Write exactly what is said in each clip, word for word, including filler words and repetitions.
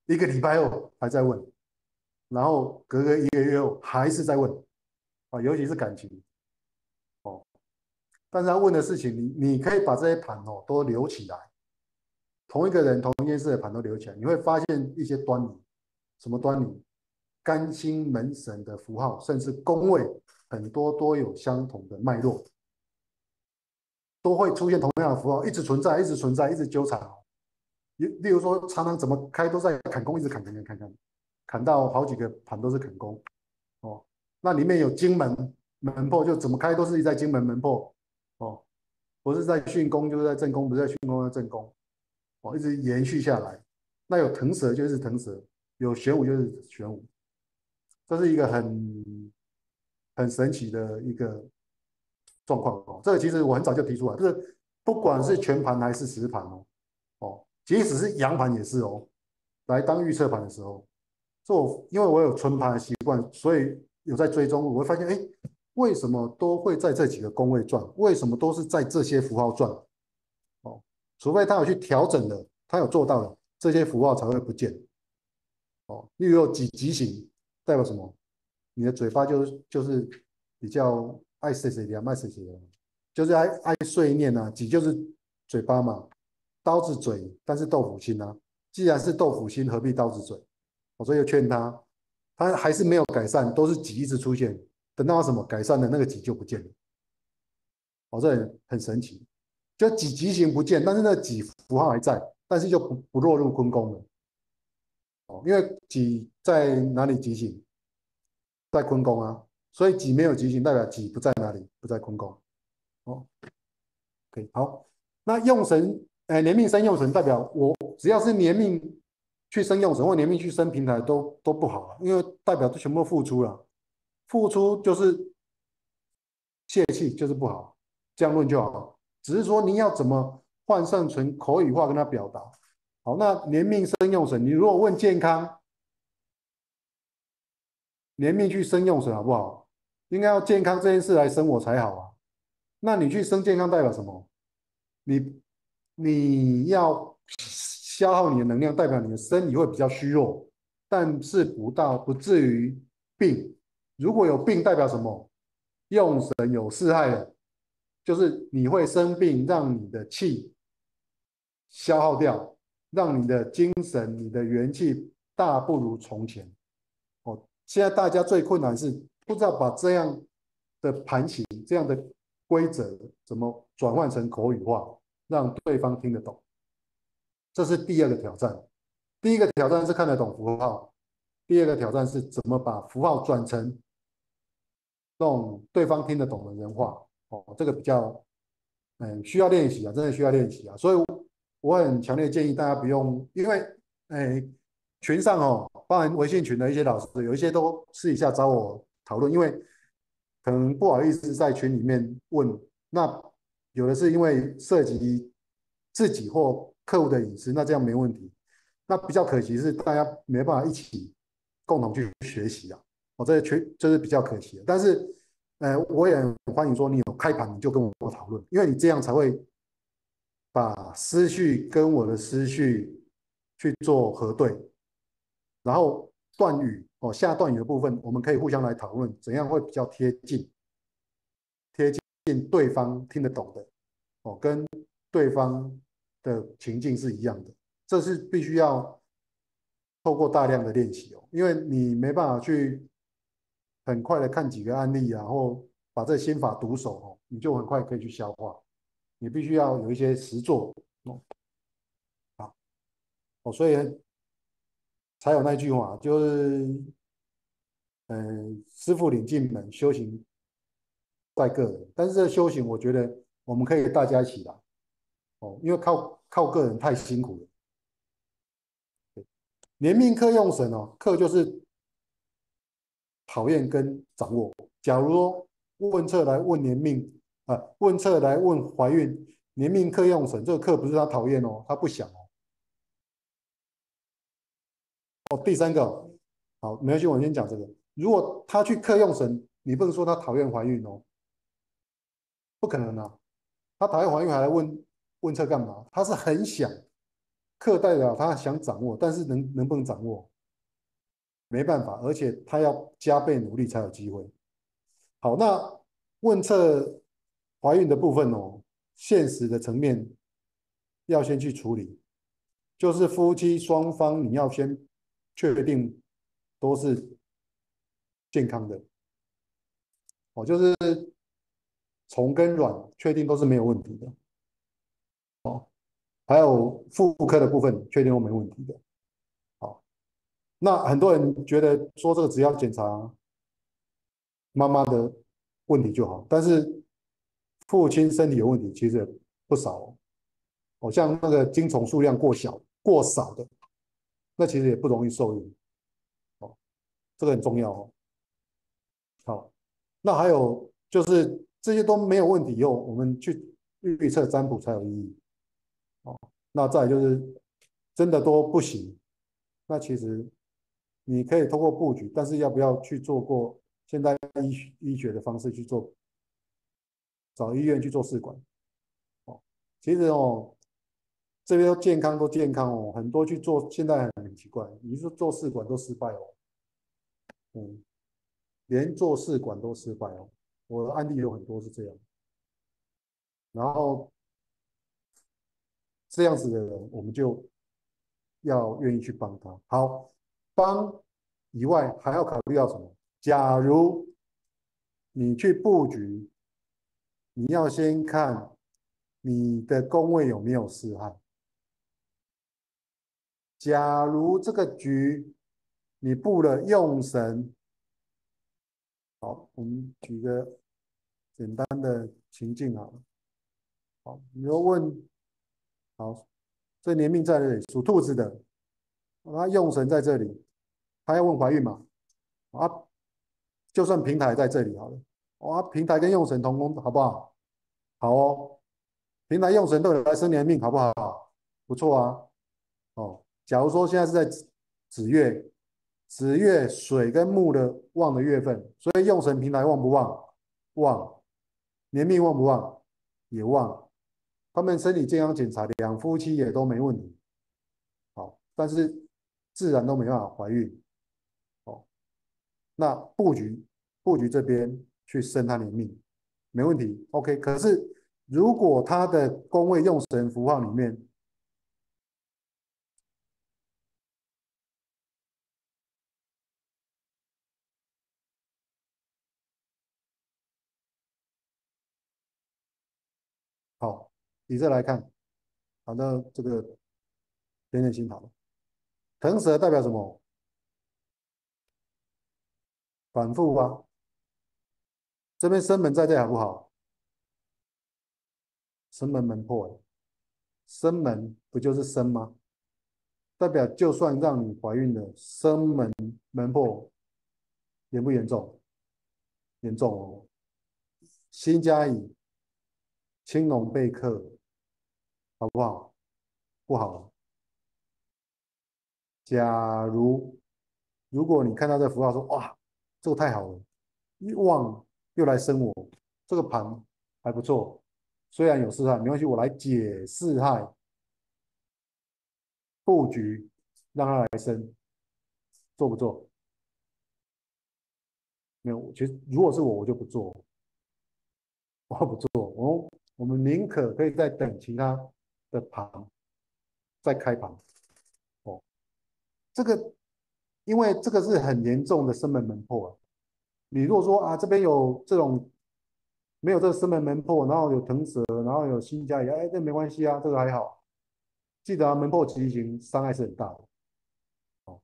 一个礼拜后还在问，然后隔个一个月后还是在问啊，尤其是感情哦。但是他问的事情，你你可以把这些盘哦都留起来，同一个人同一件事的盘都留起来，你会发现一些端倪。什么端倪？干星门神的符号，甚至宫位，很多都有相同的脉络，都会出现同样的符号，一直存在，一直存在，一直纠缠。例如说，常常怎么开都在砍空，一直砍砍砍砍砍，砍到好几个盘都是砍空哦。那里面有金门门破，就怎么开都是在金门门破哦，不是在巽宫就是在正宫，不是在巽宫在正宫哦，一直延续下来。那有腾蛇就是腾蛇，有玄武就是玄武，这是一个很很神奇的一个状况哦。这个其实我很早就提出来，就是不管是全盘还是实盘哦，哦，即使是阳盘也是哦，来当预测盘的时候，这我因为我有存盘的习惯，所以有在追踪，我会发现，哎，为什么都会在这几个宫位转？为什么都是在这些符号转？哦，除非他有去调整的，他有做到的，这些符号才会不见。哦，例如有几极型，代表什么？你的嘴巴就是就是比较爱碎碎念，爱碎碎念，就是爱爱碎念啊。己就是嘴巴嘛，刀子嘴，但是豆腐心啊。既然是豆腐心，何必刀子嘴？我所以就劝他，他还是没有改善，都是己一直出现。等到他什么改善了，那个己就不见了。哦，这很很神奇，就己极型不见，但是那己符号还在，但是就不不落入坤宫了。哦，因为己在哪里极型？在坤宫啊，所以己没有吉星，代表己不在哪里？不在坤宫。哦，OK，好，那用神，呃，年命生用神，代表我只要是年命去生用神，或年命去生平台都都不好了，因为代表都全部付出了，付出就是泄气，就是不好，这样论就好。只是说你要怎么换算成口语化跟他表达。好，那年命生用神，你如果问健康，年命去生用神好不好？应该要健康这件事来生我才好啊。那你去生健康代表什么？你你要消耗你的能量，代表你的身体会比较虚弱，但是不到不至于病。如果有病，代表什么？用神有四害了，就是你会生病，让你的气消耗掉，让你的精神、你的元气大不如从前。哦，现在大家最困难是不知道把这样的盘形、这样的规则怎么转换成口语化，让对方听得懂。这是第二个挑战。第一个挑战是看得懂符号，第二个挑战是怎么把符号转成那种对方听得懂的人话。哦，这个比较嗯需要练习啊，真的需要练习啊。所以我很强烈建议大家不用，因为哎群上哦，包含微信群的一些老师，有一些都私底下找我讨论，因为可能不好意思在群里面问，那有的是因为涉及自己或客户的隐私，那这样没问题。那比较可惜是大家没办法一起共同去学习啊，我、哦、这缺这是比较可惜的。但是，呃，我也很欢迎说你有开盘你就跟我讨论，因为你这样才会把思绪跟我的思绪去做核对，然后断语哦，下断语的部分我们可以互相来讨论，怎样会比较贴近贴近对方听得懂的哦，跟对方的情境是一样的，这是必须要透过大量的练习哦，因为你没办法去很快的看几个案例，然后把这心法读熟哦，你就很快可以去消化，你必须要有一些实作哦，好哦，所以才有那句话，就是嗯、呃，师傅领进门，修行在个人。但是这修行，我觉得我们可以大家一起来哦，因为靠靠个人太辛苦了。年命克用神哦，克就是讨厌跟掌握。假如说问策来问年命啊、呃，问策来问怀孕，年命克用神，这个克不是他讨厌哦，他不想哦。哦，第三个哦好，没关系，我先讲这个。如果他去克用神，你不能说他讨厌怀孕哦，不可能啊。他讨厌怀孕还来问问策干嘛？他是很想， 课代表他想掌握，但是能能不能掌握，没办法，而且他要加倍努力才有机会。好，那问测怀孕的部分哦，现实的层面要先去处理，就是夫妻双方你要先确定都是健康的，哦，就是虫跟卵确定都是没有问题的，还有妇科的部分确定都没问题的。好，那很多人觉得说这个只要检查妈妈的问题就好，但是父亲身体有问题其实不少哦，哦像那个精虫数量过小、过少的，那其实也不容易受孕哦，这个很重要哦。好，那还有就是这些都没有问题以后，我们去预测占卜才有意义哦。那再来就是真的都不行，那其实你可以通过布局，但是要不要去做过现代医医学的方式去做，找医院去做试管哦。其实哦，这边都健康都健康哦，很多去做现在很奇怪，你说做试管都失败哦，嗯，连做试管都失败哦，我的案例有很多是这样，然后这样子的人，我们就要愿意去帮他。好，帮以外还要考虑到什么？假如你去布局，你要先看你的宫位有没有四害。假如这个局你布了用神，好，我们举个简单的情境好了。好，你要问，好，这年命在这里，属兔子的，他用神在这里，他要问怀孕嘛？啊，就算平台在这里好了，哇，平台跟用神同宫，好不好？好哦，平台用神都有来生年命，好不好？不错啊。哦，假如说现在是在子月，子月水跟木的旺的月份，所以用神平台旺不旺？旺，年命旺不旺？也旺。他们身体健康检查，两夫妻也都没问题。好，但是自然都没办法怀孕。哦，那布局布局这边去生他年命，没问题。OK，可是如果他的宫位用神符号里面，好，以这来看，好，那这个点点心好了。腾蛇代表什么？反复啊。这边生门在这好不好？生门门破了，生门不就是生吗？代表就算让你怀孕了，生门门破严不严重？严重哦。辛加乙青龙被克，好不好？不好。假如如果你看到这符号说哇，这个太好了，一旺又来生我，这个盘还不错，虽然有四害，没关系，我来解四害，布局让它来生，做不做？没有，其实如果是我，我就不做，我不做，我我们宁可可以再等其他的盘再开盘哦。这个因为这个是很严重的生门门破啊，你如果说啊这边有这种没有这个生门门破，然后有腾蛇，然后有新家也，哎，这没关系啊，这个还好。记得啊，门破其形，伤害是很大的。哦，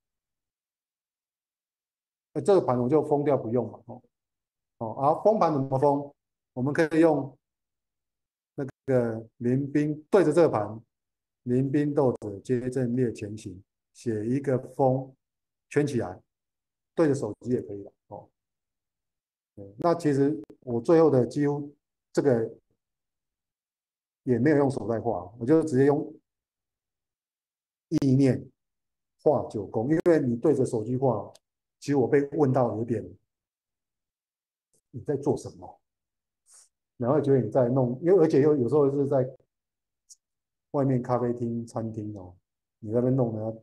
那这个盘我就封掉不用了。哦，哦，啊，封盘怎么封？我们可以用那个临兵对着这个盘，临兵斗者皆阵列前行，写一个封圈起来，对着手机也可以了。哦，那其实我最后的几乎这个也没有用手在画，我就直接用意念画九宫，因为你对着手机画，其实我被问到有点你在做什么，然后觉得你在弄，因为而且又有时候是在外面咖啡厅、餐厅哦，你在那边弄呢，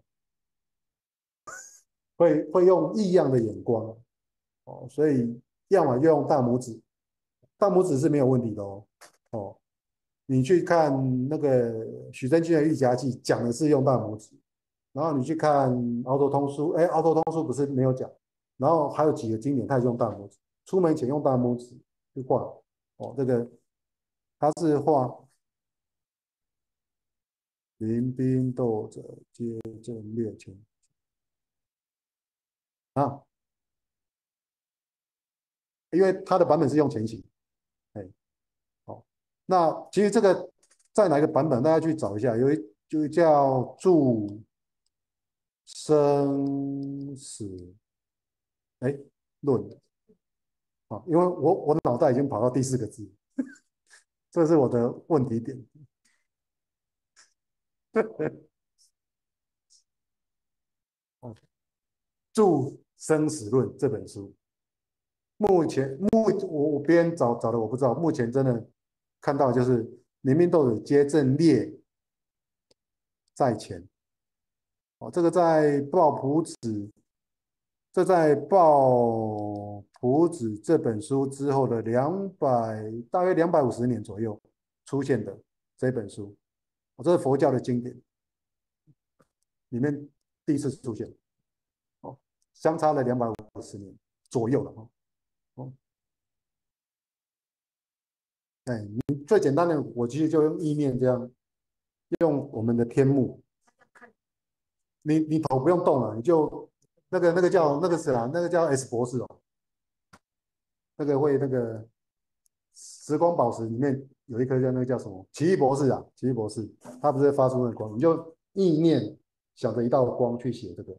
会会用异样的眼光哦，所以要么就用大拇指，大拇指是没有问题的哦。哦，你去看那个许真君的《玉匣记》，讲的是用大拇指，然后你去看《鳌头通书》，哎，《鳌头通书》不是没有讲，然后还有几个经典，他也是用大拇指，出门前用大拇指去画。哦，这个他是画临兵斗者皆阵列前啊，因为他的版本是用前行，哎，好，那其实这个在哪个版本，大家去找一下，有一就叫祝生死哎论啊，因为我我脑袋已经跑到第四个字，这是我的问题点。祝生死论这本书，目前目我我别人找找的我不知道，目前真的看到就是联名豆子皆阵列在前哦，这个在报朴子，这在报朴子这本书之后的两百大约两百五十年左右出现的这本书，哦，这是佛教的经典里面第一次出现哦，相差了两百五十年左右了哦。哦，哎，你最简单的，我其实就用意念这样，用我们的天目，你你头不用动了，你就那个那个叫那个是啊，那个叫 S 博士哦，那个会那个时光宝石里面有一颗叫那个叫什么奇异博士啊，奇异博士，他不是会发出那个光，你就意念想着一道光去写这个，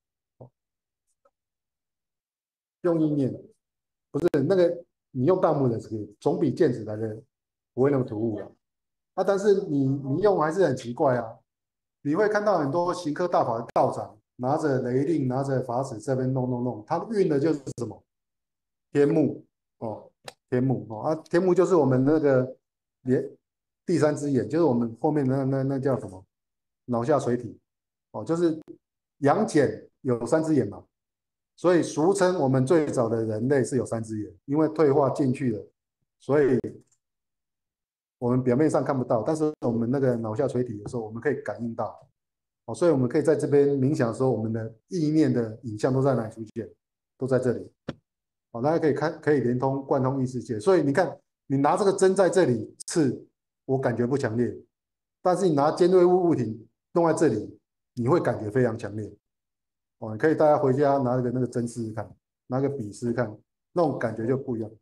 用意念，不是那个你用大拇指可以，总比剑指来的不会那么突兀啊。啊，但是你你用还是很奇怪啊，你会看到很多行科大法的道长拿着雷令，拿着法尺这边弄弄弄，他运的就是什么天目哦，天目哦啊，天目就是我们那个连第三只眼，就是我们后面那那那叫什么脑下垂体哦，就是杨戬有三只眼嘛，所以俗称我们最早的人类是有三只眼，因为退化进去了，所以我们表面上看不到，但是我们那个脑下垂体的时候，我们可以感应到哦，所以我们可以在这边冥想的时候，我们的意念的影像都在哪里出现？都在这里。哦，大家可以看，可以连通贯通异世界。所以你看，你拿这个针在这里刺，我感觉不强烈，但是你拿尖锐物物体弄在这里，你会感觉非常强烈。哦，你可以大家回家拿个那个针试试看，拿个笔试试看，那种感觉就不一样。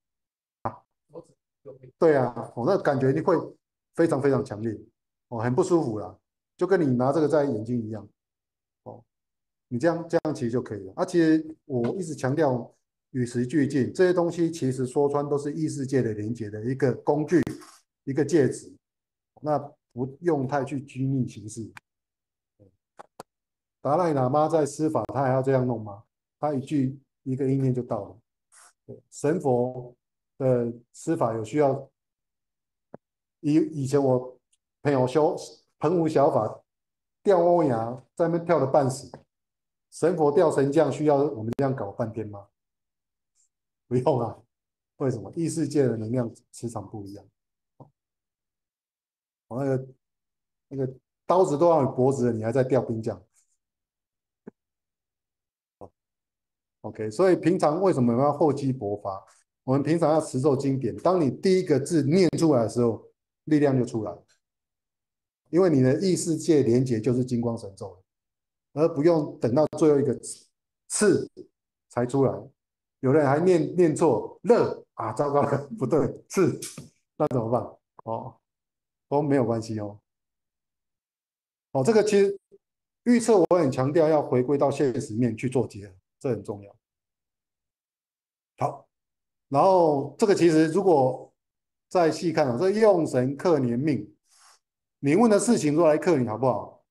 对啊，哦，那感觉你会非常非常强烈，哦，很不舒服啦，就跟你拿这个在眼睛一样，哦，你这样这样其实就可以了。啊，其实我一直强调与时俱进，这些东西其实说穿都是异世界的连接的一个工具，一个介质，那不用太去拘泥形式。达赖喇嘛在施法，他还要这样弄吗？他一句一个意念就到了。对，神佛的施法有需要以以前我朋友修澎湖小法吊欧牙，在那边跳的半死，神佛吊神将需要我们这样搞半天吗？不用啊，为什么？异世界的能量磁场不一样，我那个那个刀子都要你脖子了，你还在吊冰将？OK，所以平常为什么要厚积薄发？我们平常要持咒经典，当你第一个字念出来的时候，力量就出来，因为你的异世界连接就是金光神咒了。而不用等到最后一个次才出来。有人还念念错热啊，糟糕了，不对，次，那怎么办？哦，都没有关系哦。哦，这个其实预测我很强调要回归到现实面去做结合，这很重要。好，然后这个其实如果再细看啊，这用神克年命，你问的事情都来克你好不好？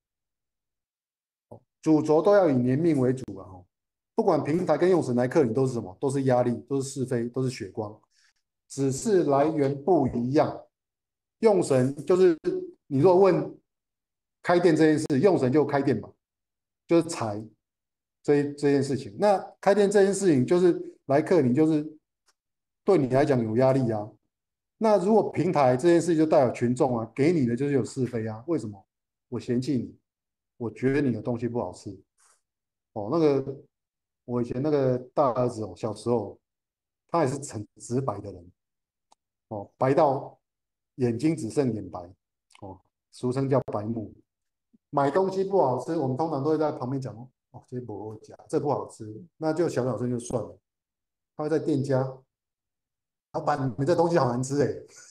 主轴都要以年命为主啊。不管平台跟用神来克你都是什么？都是压力，都是是非，都是血光，只是来源不一样。用神就是你如果问开店这件事，用神就开店嘛，就是财这这件事情。那开店这件事情就是来客，你就是对你来讲有压力啊。那如果平台这件事就代表群众啊，给你的就是有是非啊。为什么？我嫌弃你，我觉得你的东西不好吃。哦，那个我以前那个大儿子哦，小时候他也是很直白的人哦，白到眼睛只剩眼白哦，俗称叫白目。买东西不好吃，我们通常都会在旁边讲哦，这不好吃，这不好吃，那就小小声就算了。他会在店家，老板，你们这东西好难吃哎，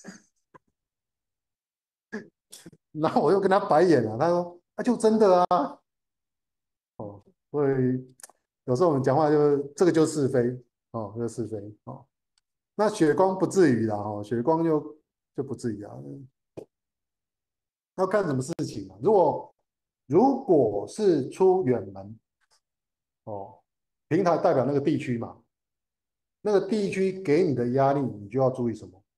然后我又跟他白眼了，他说啊，就真的啊，哦，所以有时候我们讲话就这个就是非哦，这是非哦。那血光不至于啦，哦，血光就就不至于啊，要看什么事情嘛。如果如果是出远门哦，平台代表那个地区嘛，那个地区给你的压力，你就要注意什么？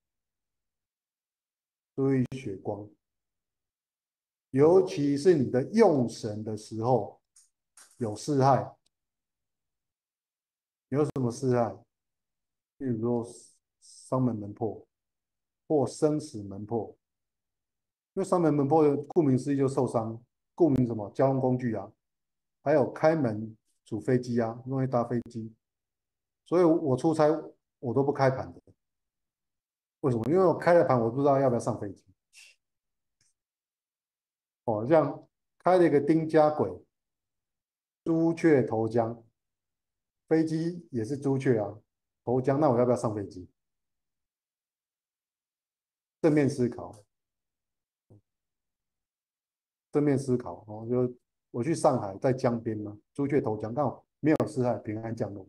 注意血光，尤其是你的用神的时候有四害，有什么四害？例如说伤门门破或生死门破，因为伤门门破顾名思义就受伤，顾名什么？交通工具啊，还有开门主飞机啊，容易搭飞机，所以我出差我都不开盘的。为什么？因为我开了盘，我不知道要不要上飞机。哦，像开了一个丁家鬼，朱雀投江，飞机也是朱雀啊，投江，那我要不要上飞机？正面思考，正面思考哦，就我去上海，在江边嘛，朱雀投江，刚好没有事害，平安降落。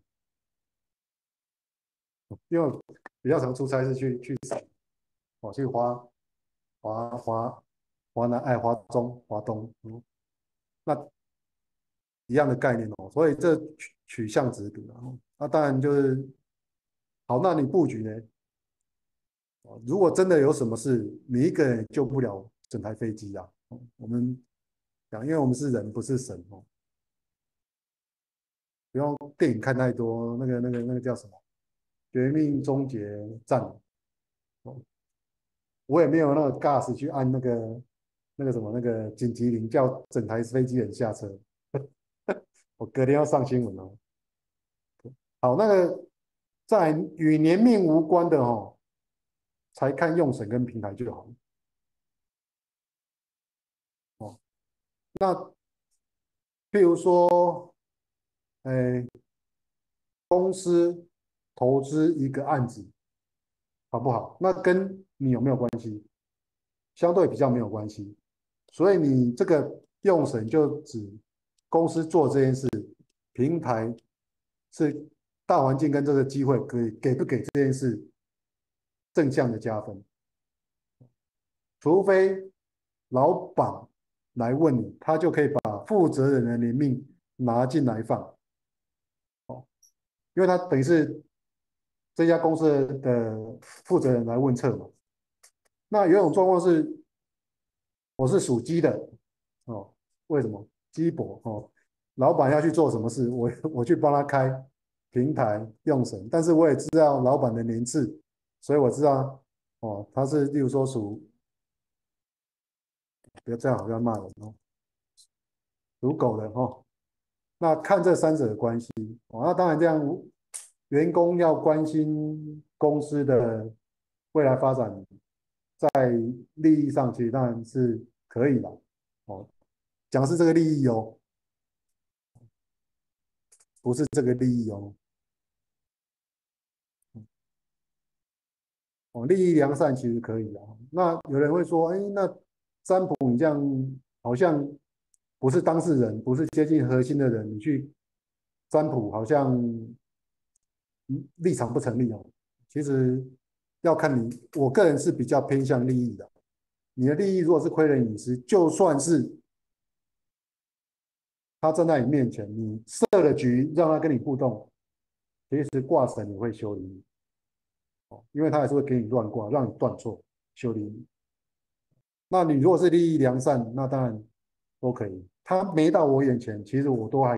因为我比较常出差是去去上，哦，去华华华华南、哎华中、华东，嗯，那一样的概念哦，所以这取取向值得啊。那当然就是好，那你布局呢？如果真的有什么事，你一个人也救不了整台飞机啊。我们讲，因为我们是人，不是神哦。不用电影看太多，那个、那个、那个叫什么《绝命终结战》哦，我也没有那个 gas 去按那个那个什么那个紧急铃，叫整台飞机人下车。我隔天要上新闻哦。好，那个在与年命无关的哦，才看用神跟平台就好哦。那譬如说，哎，公司投资一个案子好不好？那跟你有没有关系？相对比较没有关系。所以你这个用神就指公司做这件事，平台是大环境跟这个机会给给不给这件事正向的加分，除非老板来问你，他就可以把负责人的年命拿进来放哦，因为他等于是这家公司的负责人来问策嘛。那有一种状况是，我是属鸡的哦，为什么？鸡婆哦，老板要去做什么事，我我去帮他开平台用神，但是我也知道老板的年次，所以我知道哦，他是例如说属，不要这样好像骂人哦，属狗的哦。那看这三者的关系哦，那当然这样，员工要关心公司的未来发展，在利益上其实当然是可以的哦，讲的是这个利益哦，不是这个利益哦。哦，利益良善其实可以啊。那有人会说，哎，那占卜你这样好像不是当事人，不是接近核心的人，你去占卜好像立场不成立哦。其实要看你，我个人是比较偏向利益的。你的利益如果是亏人隐私，就算是他站在你面前，你设了局让他跟你互动，其实卦神也会修理你，因为他还是会给你乱卦，让你断错，修理你。 那你如果是利益良善，那当然都可以。他没到我眼前，其实我都还